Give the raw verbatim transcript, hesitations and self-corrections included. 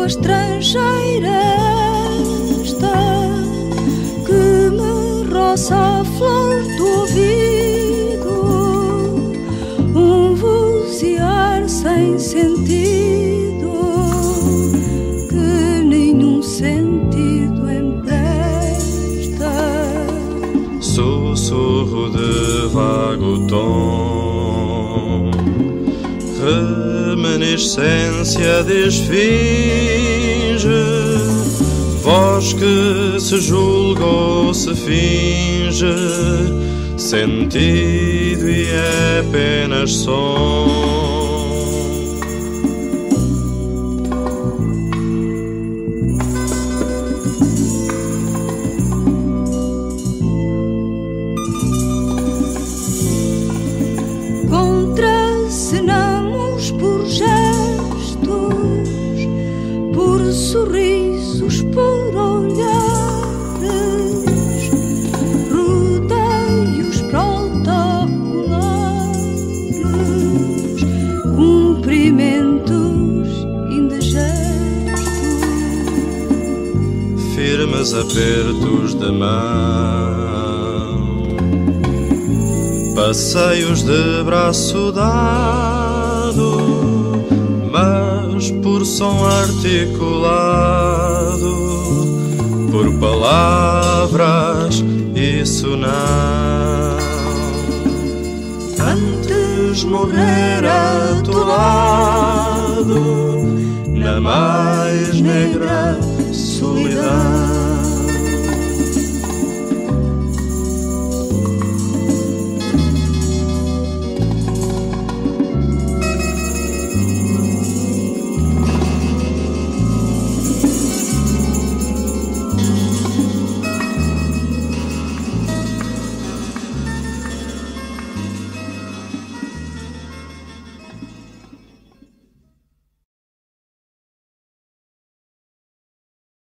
estrangeira esta que me roça a flor do ouvido, um vozear sem sentido que nenhum sentido empresta. Sussurro de vago tom, reminiscência de esfinge, voz que se julga ou se finge, sentido e é apenas som. Contracenamos por gestos, por sorrisos, por olhares, rodeios protocolares, cumprimentos indigestos, firmes apertos de mão, passeios de braço dado, mas por som articulado, por palavras, isso não. Antes morrer a